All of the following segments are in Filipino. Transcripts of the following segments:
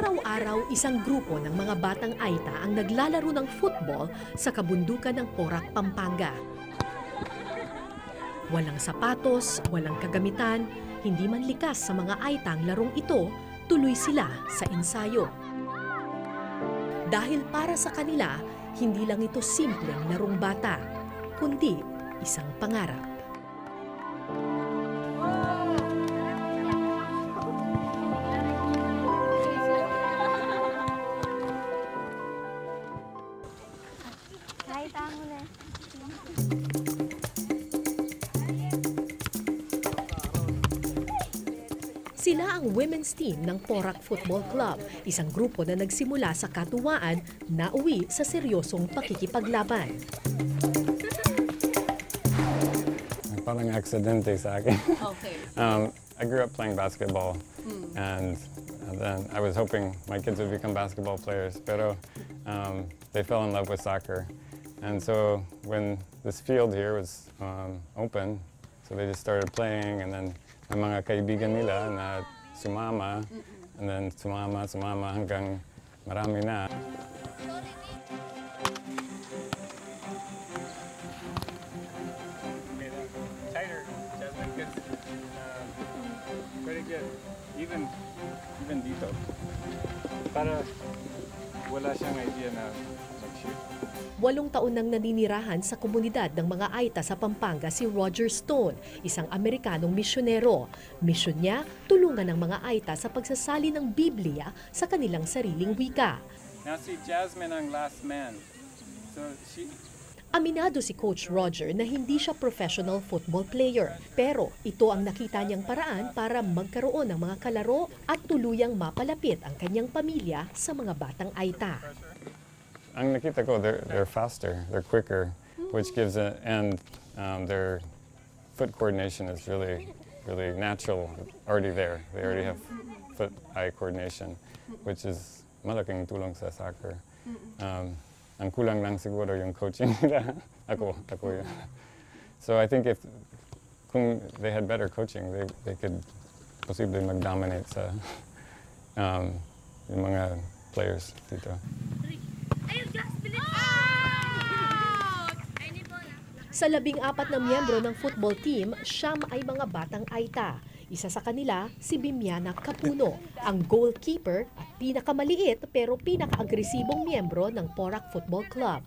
Araw-araw, isang grupo ng mga batang Aita ang naglalaro ng football sa kabundukan ng Porac, Pampanga. Walang sapatos, walang kagamitan, hindi man likas sa mga Aita ang larong ito, tuloy sila sa ensayo. Dahil para sa kanila, hindi lang ito simpleng larong bata, kundi isang pangarap. Sila ang women's team ng Porac Football Club, isang grupo na nagsimula sa katuwaan na uwi sa seryosong pakikipaglaban. Parang aksidente sa akin. Okay. I grew up playing basketball, and then I was hoping my kids would become basketball players, pero they fell in love with soccer. And so when this field here was open, so they just started playing, and then may mga kaibigan nila na sumama, and then sumama hanggang marami na. Tighter, Jasmine, because very good. Even dito. Para wala siyang idea na mag-shoot. 8 taon nang naninirahan sa komunidad ng mga Aita sa Pampanga si Roger Stone, isang Amerikanong misyonero. Misyon niya, tulungan ng mga Aita sa pagsasali ng Biblia sa kanilang sariling wika. Now si Jasmine ang last man. So Aminado si Coach Roger na hindi siya professional football player, pero ito ang nakita niyang paraan para magkaroon ng mga kalaro at tuluyang mapalapit ang kanyang pamilya sa mga batang Aita. Ang nakita ko, they're faster, they're quicker, which gives and their foot coordination is really natural, already there. They already have foot-eye coordination, which is malaking tulong sa soccer. Ang kulang lang siguro yung coaching nila. Ako yun. So I think kung they had better coaching, they could possibly mag-dominate sa yung mga players dito. Sa 14 na miyembro ng football team, 9 ay mga batang Aita. Isa sa kanila, si Bimiana Capuno, ang goalkeeper at pinakamaliit pero pinaka-agresibong miyembro ng Porac Football Club.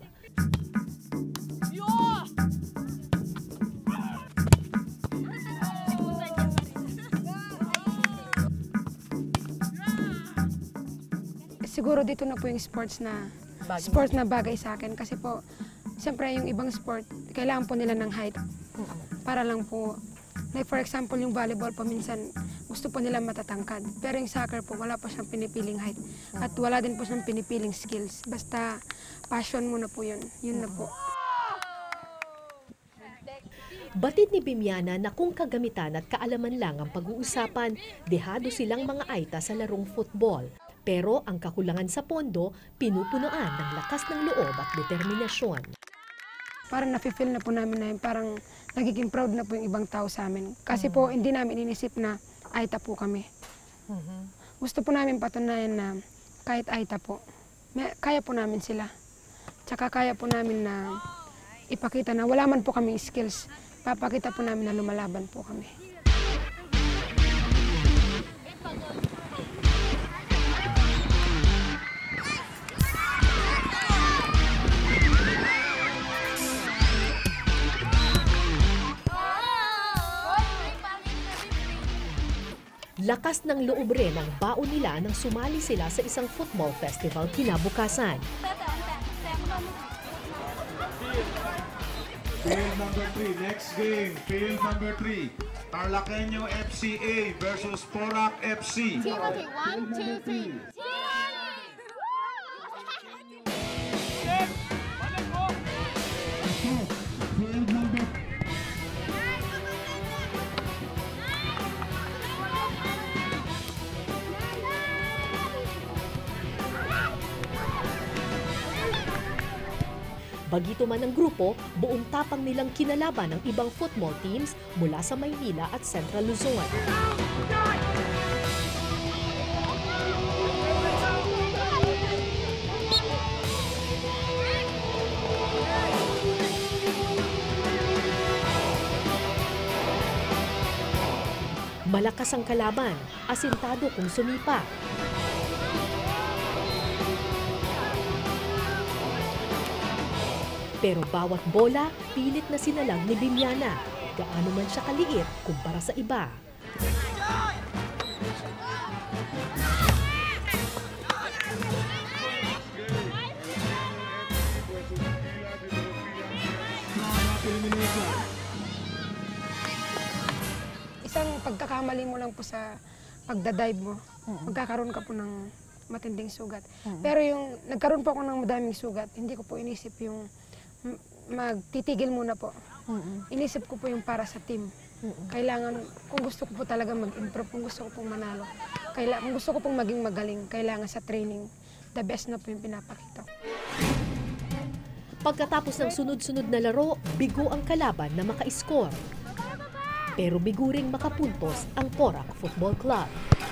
Siguro dito na po yung sports na bagay sa akin kasi po siyempre yung ibang sport kailangan po nila ng height para lang po, like for example yung volleyball po minsan gusto po nila matatangkad, pero yung soccer po wala po siyang pinipiling height at wala din po siyang pinipiling skills, basta passion mo na po yun na po. Batid ni Bimiana na kung kagamitan at kaalaman lang ang pag-uusapan, dehado silang mga Aita sa larong football. Pero ang kakulangan sa pondo, pinupunuan ng lakas ng loob at determinasyon. Parang nafe-feel na po namin na parang nagiging proud na po yung ibang tao sa amin. Kasi po hindi namin inisip na Aita po kami. Gusto po namin patunayan na kahit Aita po, kaya po namin sila. Tsaka kaya po namin na ipakita na wala man po kaming skills. Papakita po namin na lumalaban po kami. Lakas ng loob rin ang baon nila nang sumali sila sa isang football festival kinabukasan. Field number 3, next game, field number 3. Tarlaqueño FCA versus Porac FC. Team, okay, 1, 2, 3. Field number Bagito man ang grupo, buong tapang nilang kinalaban ang ibang football teams mula sa Maynila at Central Luzon. Malakas ang kalaban, asintado kung sumipa. Pero bawat bola, pilit na sinalag ni Bimiana. Gaano man siya kaliit kumpara sa iba. Isang pagkakamali mo lang po sa pagdadive mo, magkakaroon ka po ng matinding sugat. Pero yung nagkaroon po ako ng madaming sugat, hindi ko po inisip yung magtitigil muna po. Inisip ko po yung para sa team. Kailangan, kung gusto ko po talaga mag-improve, kung gusto ko pong manalo, kung gusto ko pong maging magaling, kailangan sa training, the best na po yung pinapakita. Pagkatapos ng sunod-sunod na laro, bigo ang kalaban na maka-score. Pero bigo ring makapuntos ang Porac Football Club.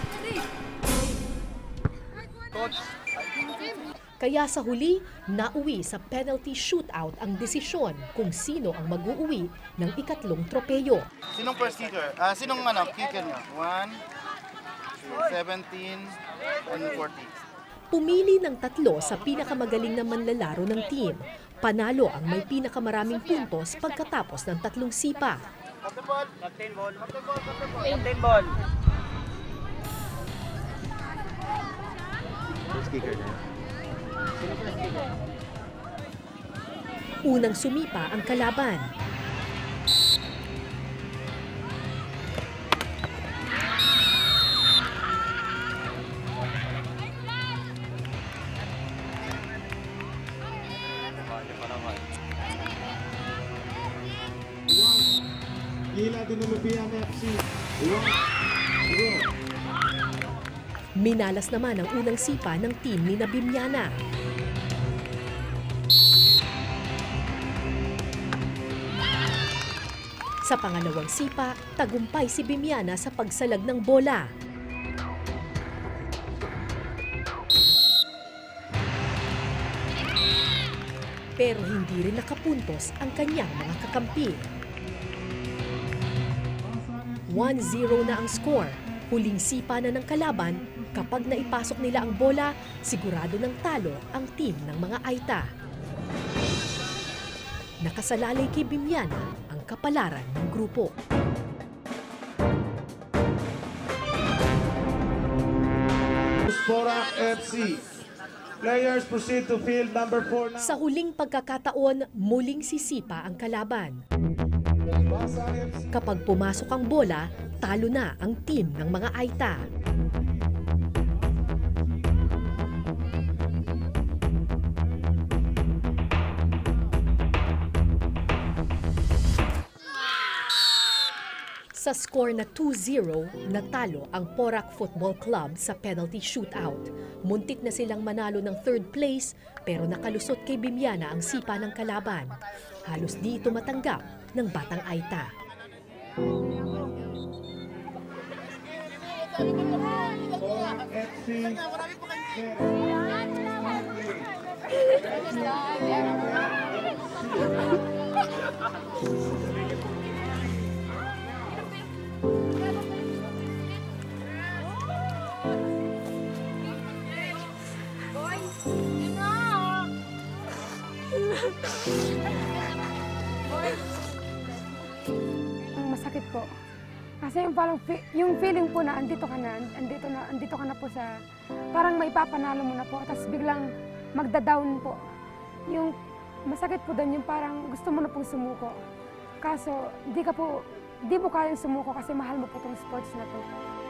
Kaya sa huli, nauwi sa penalty shootout ang desisyon kung sino ang mag-uuwi ng ikatlong tropeyo. Sinong first kicker? Sinong kicker niya? 1, 17, and 40. Pumili ng tatlo sa pinakamagaling na manlalaro ng team. Panalo ang may pinakamaraming puntos pagkatapos ng tatlong sipa. Captain ball. Captain ball. First kicker niya. Unang sumipa ang kalaban. Ila Dinulupian FC. 1-0. Minalas naman ang unang sipa ng team ni Bimiana. Sa pangalawang sipa, tagumpay si Bimiana sa pagsalag ng bola. Pero hindi rin nakapuntos ang kanyang mga kakampi. 1-0 na ang score. Huling sipa na ng kalaban, kapag naipasok nila ang bola, sigurado ng talo ang team ng mga Aita. Nakasalalay kay Bimiana ang kapalaran ng grupo. Porac FC. Players proceed to field number 4 now. Sa huling pagkakataon, muling sisipa ang kalaban. Kapag pumasok ang bola, talo na ang team ng mga Aita. Sa score na 2-0, natalo ang Porac Football Club sa penalty shootout. Muntik na silang manalo ng third place pero nakalusot kay Bimiana ang sipa ng kalaban. Halos di ito matanggap ng Batang Aita. Porac FC. Ang masakit po. Kasi yung parang yung feeling po na andito ka na po sa parang maipapanalo mo na po tapos biglang magda-down po. Yung masakit po doon yung parang gusto mo na pong sumuko. Kaso di mo kayang sumuko kasi mahal mo po tong sports na to.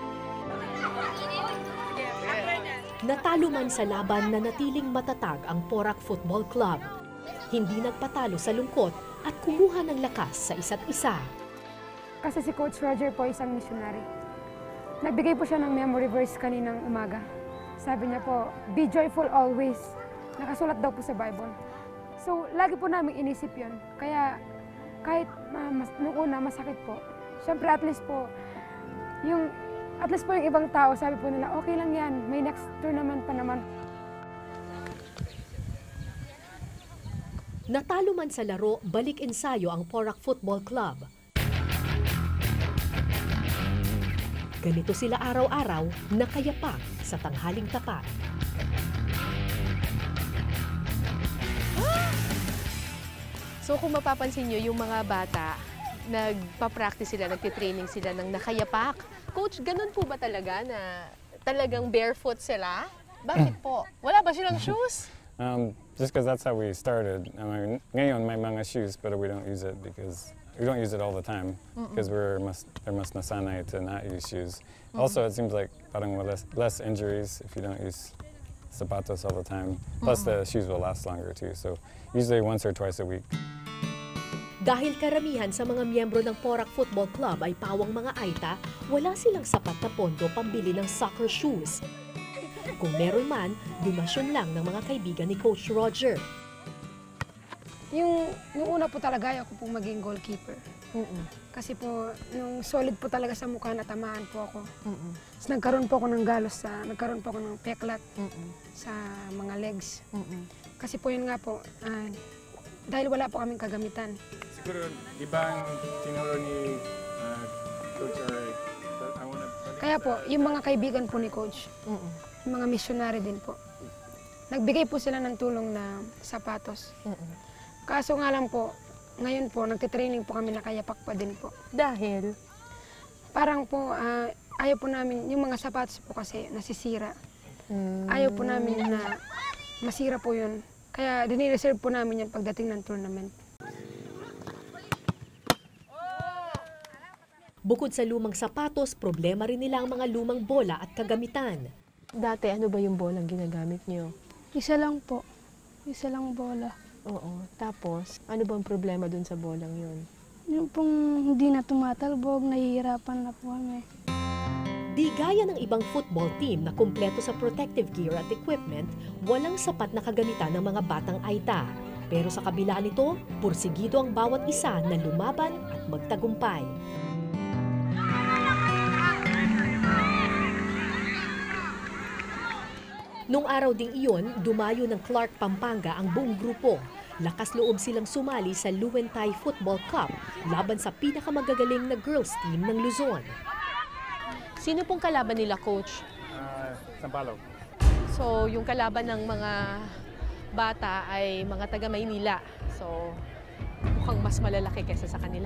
Natalo man sa laban na natiling matatag ang Porac Football Club. Hindi nagpatalo sa lungkot at kumuha ng lakas sa isa't isa. Kasi si Coach Roger po isang missionary. Nagbigay po siya ng memory verse kaninang umaga. Sabi niya po, be joyful always. Nakasulat daw po sa Bible. So, lagi po namin inisip yun. Kaya, kahit nung una masakit po, syempre at least po yung ibang tao, sabi po nila, okay lang yan, may next tournament pa naman. Natalo man sa laro, balik ensayo ang Porac Football Club. Ganito sila araw-araw nakayapak sa tanghaling tapat. So kung mapapansin nyo, yung mga bata, nagpa-practice sila, nagtitraining sila ng nakayapak. Coach, ganun po ba talaga na talagang barefoot sila? Bakit po? Wala ba silang shoes? Just because that's how we started. I mean, ngayon may mga shoes, but we don't use it because we don't use it all the time because they're mas nasanay to not use shoes. Also, it seems like parang less injuries if you don't use sapatos all the time. Plus, the shoes will last longer too. So usually once or twice a week. Dahil karamihan sa mga miyembro ng Porac Football Club ay pawang mga Aita, wala silang sapat na pondo pambili ng soccer shoes. Kung meron man, donasyon lang ng mga kaibigan ni Coach Roger. Yung una po talaga ayaw ko pong maging goalkeeper. Kasi po, nung solid po talaga sa mukha, natamaan po ako. Tapos nagkaroon po ako ng galos, nagkaroon po ako ng peklat sa mga legs. Kasi po yun nga po, dahil wala po kaming kagamitan. Siguro, di ba ang tinuro ni Coach Roy? Kaya po, yung mga kaibigan po ni Coach, yung mga missionary din po, nagbigay po sila ng tulong na sapatos. Kaso nga lang po, ngayon po, nagtitraining po kami nakayapak pa din po. Dahil? Parang po, ayaw po namin, yung mga sapatos po kasi nasisira. Ayaw po namin na masira po yun. Kaya dinireserve po namin yan pagdating ng tournament. Bukod sa lumang sapatos, problema rin nila ang mga lumang bola at kagamitan. Dati, ano ba yung bolang ginagamit nyo? Isa lang po. Isa lang bola. Oo. Tapos, ano bang problema dun sa bolang yun? Yung pong hindi na tumatalbog, nahihirapan na po kami. Di gaya ng ibang football team na kumpleto sa protective gear at equipment, walang sapat na kagamitan ng mga batang Aita. Pero sa kabila nito, pursigido ang bawat isa na lumaban at magtagumpay. Nung araw ding iyon, dumayo ng Clark, Pampanga ang buong grupo. Lakas loob silang sumali sa Luwentay Football Cup laban sa pinakamagagaling na girls team ng Luzon. Sino pong kalaban nila, Coach? Sampaloc. So, yung kalaban ng mga bata ay mga taga Maynila. So, mukhang mas malalaki kaysa sa kanila.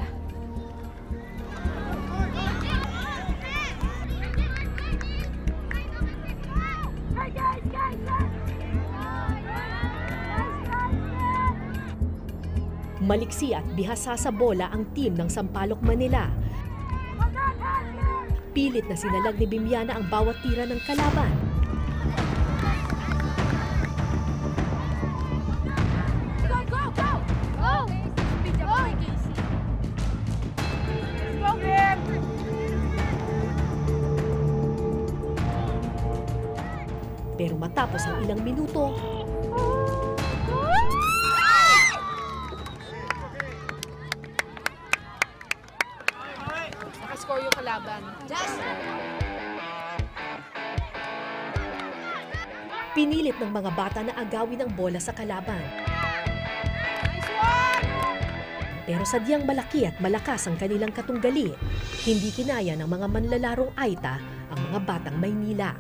Maliksi at bihasa sa bola ang team ng Sampaloc, Manila. Pilit na sinalag ni Bimiana ang bawat tira ng kalaban. Pero matapos ang ilang minuto, Nakascore yung kalaban. pinilit ng mga bata na agawin ang bola sa kalaban. Pero sadyang malaki at malakas ang kanilang katunggali, hindi kinaya ng mga manlalarong Aita ang mga batang Maynila.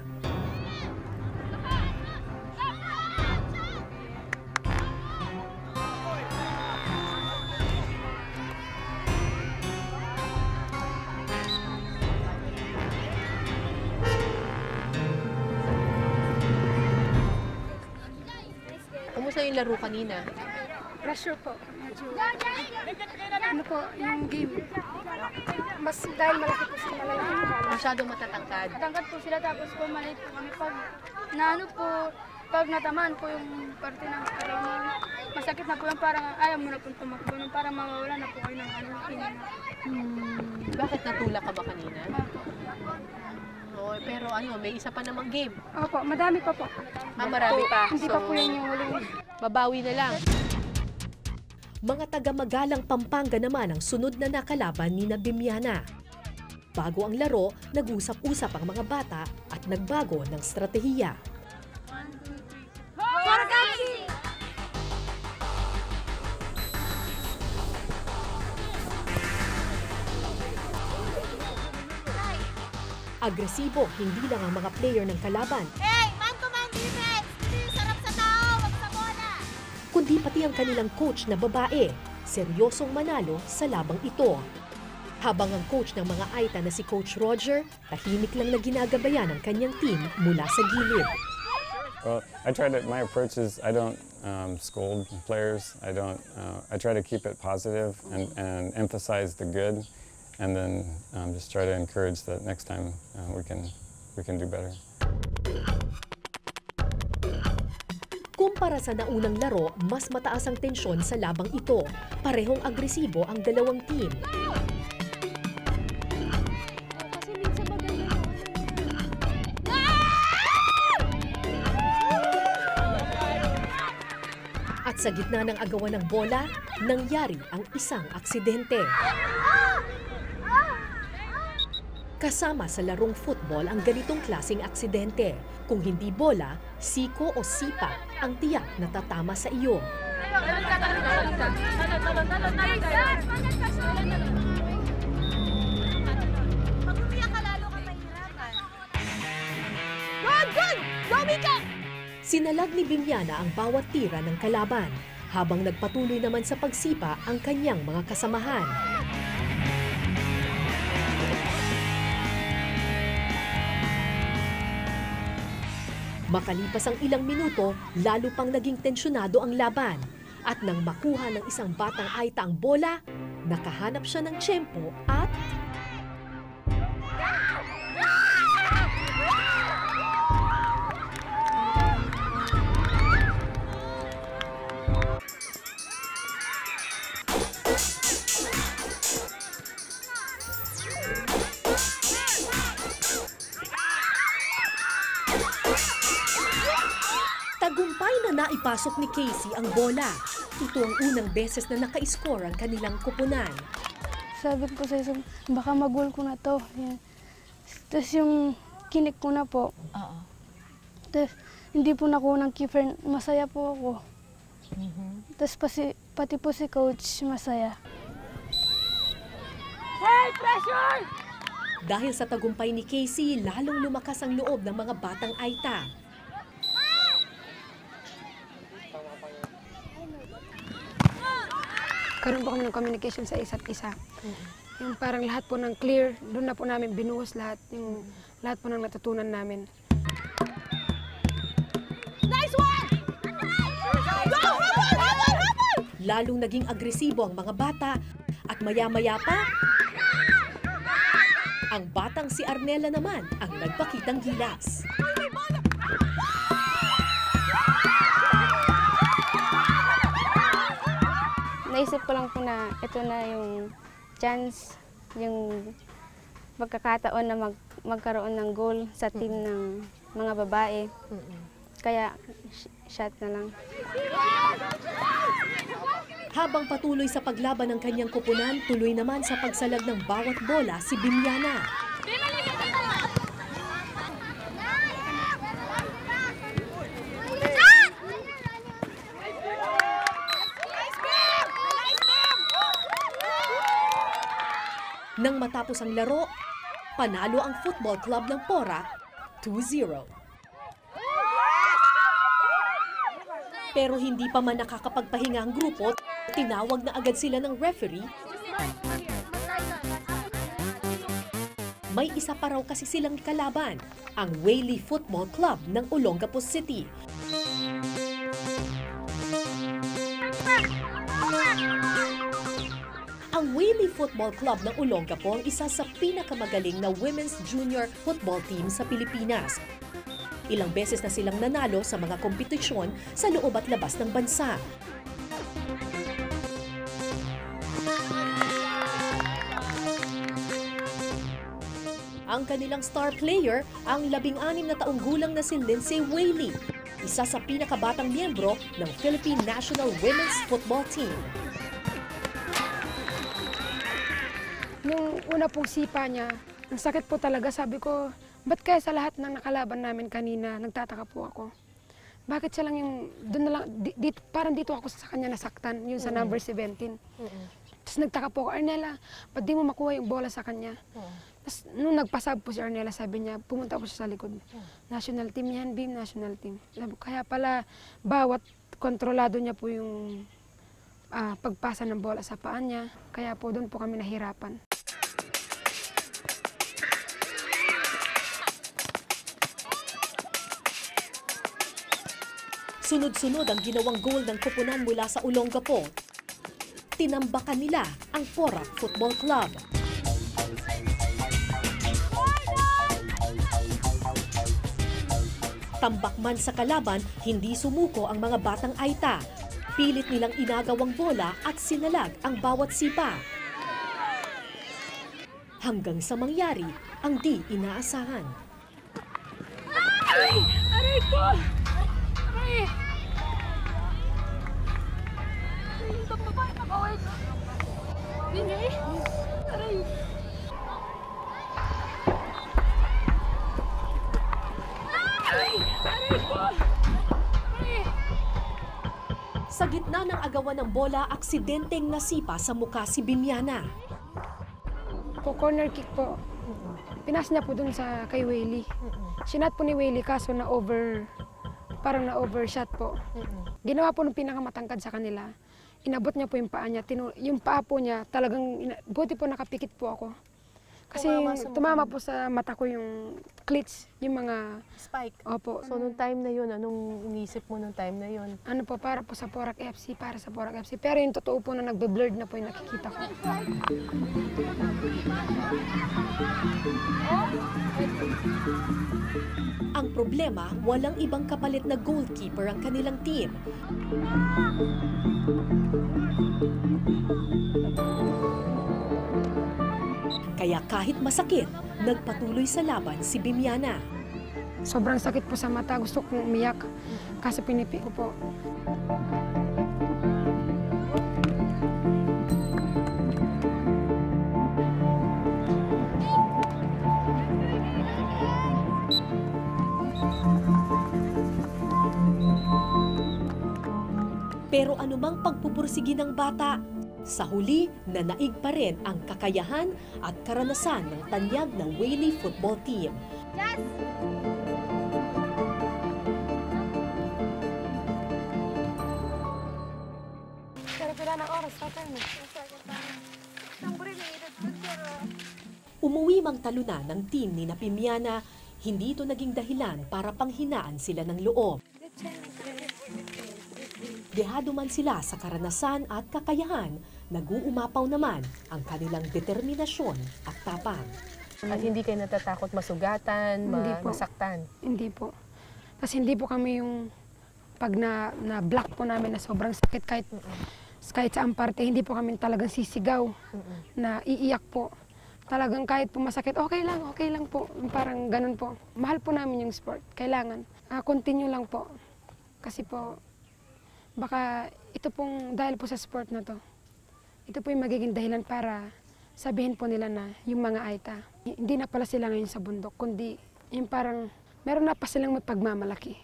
Kumusta yung laro kanina? Pressure po. Medyo, ano po, yung game. Mas dahil malaki po sila, malalaki po. Masyadong matatangkad. Tangkad po sila tapos po maliit po kami. Pag natamaan po yung parte ng katawan, masakit na po yung parang ayaw mo na po tumakbo nung para mawawala na po kayo ng hininga. Bakit natulak ka ba kanina? Oo, pero may isa pa namang game. Opo, madami pa po. Marami pa. Hindi pa po yun yung huling. Babawi na lang. Mga taga-Magalang, Pampanga naman ang sunod na nakalaban ni Bimiana. Bago ang laro, nag-usap-usap ang mga bata at nagbago ng stratehiya. Agresibo hindi lang ang mga player ng kalaban, Hey, man-to-man defense! Hindi yung sarap sa tao, wag sa bola! kundi pati ang kanilang coach na babae, seryosong manalo sa labang ito. Habang ang coach ng mga Aita na si Coach Roger, tahimik lang na ginagabayan ang kanyang team mula sa gilid. Well, my approach is I don't scold players. I try to keep it positive and emphasize the good, and then just try to encourage that next time we can do better. Kumpara sa naunang laro, mas mataas ang tensyon sa labang ito. Parehong agresibo ang dalawang team. At sa gitna ng agawan ng bola, nangyari ang isang aksidente. Kasama sa larong football ang ganitong klaseng aksidente. Kung hindi bola, siko o sipa ang tiyak na tatama sa iyo. Pag umiyak ka, lalo ka mahirapan. Good! Go, Mika! Sinalag ni Bimiana ang bawat tira ng kalaban, habang nagpatuloy naman sa pagsipa ang kanyang mga kasamahan. Makalipas ang ilang minuto, lalo pang naging tensyonado ang laban. At nang makuha ng isang batang Aita ang bola, nakahanap siya ng tiyempo at tagumpay na naipasok ni Casey ang bola. Ito ang unang beses na naka-score ang kanilang kupunan. Sabi ko sa isang, baka mag-goal ko na to. Yan. Tapos yung kinik ko na po. Tapos hindi po nakuha ng keeper, masaya po ako. Tapos pati po si coach masaya. Hey, pressure! Dahil sa tagumpay ni Casey, lalong lumakas ang loob ng mga batang Aita. Karoon po kami ng communication sa isa't isa. Yung parang lahat po ng clear, doon na po namin binuhos lahat, yung lahat po ng natutunan namin. Nice one! Go! Habol! Lalong naging agresibo ang mga bata at maya-maya pa, ang batang si Arnella naman ang nagpakitang gilas. Naisip ko lang po na ito na yung chance, yung pagkakataon na magkaroon ng goal sa team ng mga babae. Kaya shot na lang. Habang patuloy sa paglaban ng kanyang kupunan, tuloy naman sa pagsalag ng bawat bola si Bimiana. Nang matapos ang laro, panalo ang football club ng Pora 2-0. Pero hindi pa man nakakapagpahinga ang grupo, tinawag na agad sila ng referee. May isa pa raw kasi silang kalaban, ang Whaley Football Club ng Olongapo City. Ang Whaley Football Club ng Olongapo ang isa sa pinakamagaling na women's junior football team sa Pilipinas. Ilang beses na silang nanalo sa mga kompetisyon sa loob at labas ng bansa. Ang kanilang star player, ang 16 na taong gulang na si Lindsay Whaley, isa sa pinakabatang miyembro ng Philippine National Women's Football Team. Yung una pong sipa niya, ang sakit po talaga. Sabi ko, ba't kaya sa lahat ng nakalaban namin kanina, nagtataka po ako. Bakit siya lang yung, doon na lang, parang dito ako sa kanya nasaktan, yung sa number 17. Tapos nagtaka po ako, Arnella, ba't di mo makuha yung bola sa kanya? Tapos nung nagpasab po si Arnella, sabi niya, pumunta po siya sa likod. National team yan, Bim, national team. Kaya pala, bawat kontrolado niya po yung pagpasa ng bola sa paan niya. Kaya po doon po kami nahirapan. Sunod-sunod ang ginawang goal ng koponan mula sa Olongapo. Tinambakan nila ang Porac Football Club. Tambak man sa kalaban, hindi sumuko ang mga batang Aita. Pilit nilang inagawang bola at sinalag ang bawat sipa. Hanggang sa mangyari ang di inaasahan. Aray! Aray ko! Aray! Itong babae nakaway. Hindi Aray! Sa gitna ng agawan ng bola, aksidenteng nasipa sa mukha si Bimiana. Po corner kick po. Pinas niya po dun sa kay Wayley. Sinat po ni Wayley kaso parang na-overshot po. Ginawa po ng pinakamatangkad sa kanila. Inabot niya po yung paa niya. Yung paa po niya talagang, buti po nakapikit po ako. Kasi tumama po sa mata ko yung cleats, yung mga Spike. Opo. So, nung time na yun, anong inisip mo nung time na yun? Ano po, para po sa Porac FC, para sa Porac FC. Pero yung totoo po na nagbe-blurred na po yung nakikita ko. Ang problema, walang ibang kapalit na goalkeeper ang kanilang team. Kaya kahit masakit, nagpatuloy sa laban si Bimiana. Sobrang sakit po sa mata, gusto kong umiyak. Kaso pinipi ko po. Pero anumang pagpupursigi ng bata, sa huli, nanaig pa rin ang kakayahan at karanasan ng tanyag na Wayley football team. Yes! Pero pila ng oras, tatay mo. Umuwi mang talunan ng team ni Pimiana, hindi ito naging dahilan para panghinaan sila ng loob. Dehado man sila sa karanasan at kakayahan, nag-uumapaw naman ang kanilang determinasyon at tapang. At hindi kayo natatakot masugatan, Hindi po. masaktan? Hindi po. Kasi hindi po kami yung pag na-block po namin na sobrang sakit kahit saan parte, hindi po kami talagang sisigaw na iiyak po. Talagang kahit po masakit, okay lang po. Parang ganun po. Mahal po namin yung sport. Kailangan. Continue lang po. Kasi po, baka ito pong dahil po sa sport na to, ito po yung magiging dahilan para sabihin po nila na yung mga Aita, hindi na pala sila ngayon sa bundok, kundi yung parang meron na pa silang mapagmamalaki.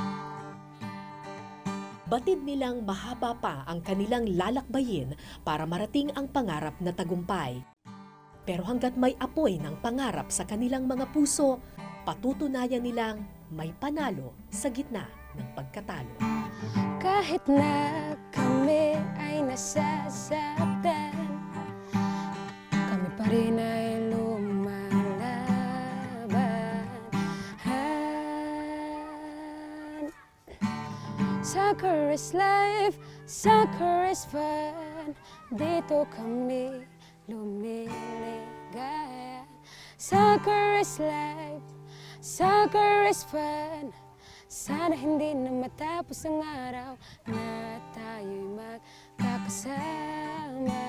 Batid nilang mahaba pa ang kanilang lalakbayin para marating ang pangarap na tagumpay. Pero hanggat may apoy ng pangarap sa kanilang mga puso, patutunayan nilang may panalo sa gitna ng pagkatalo. Kahit na kami ay nasasaktan, kami pa rin ay lumalaban. Soccer is life, soccer is fun, dito kami lumiligaya. Soccer is life, soccer is fun, sana hindi na matapos ang araw na tayo'y magkakasama.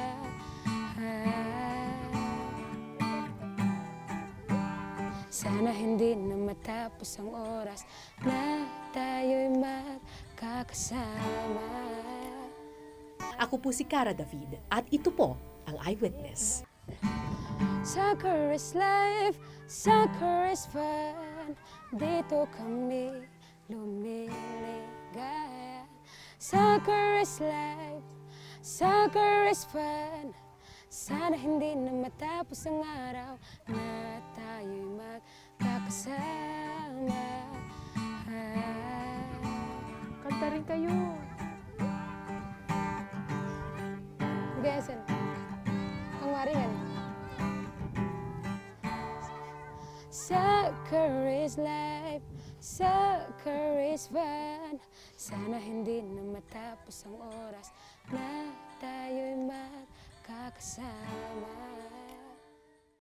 Sana hindi na matapos ang oras na tayo'y magkakasama. Ako po si Cara David at ito po ang Eyewitness. Soccer is life, soccer is fun, dito kami lumiligaya. Soccer is life, soccer is fun, Sana hindi na matapos ang araw na tayo'y magkakasama. Kanta rin kayo. Besan. Ang waringan. Soccer is life, soccer is fun. Sana hindi na matapos ang oras na tayo'y magkakasama.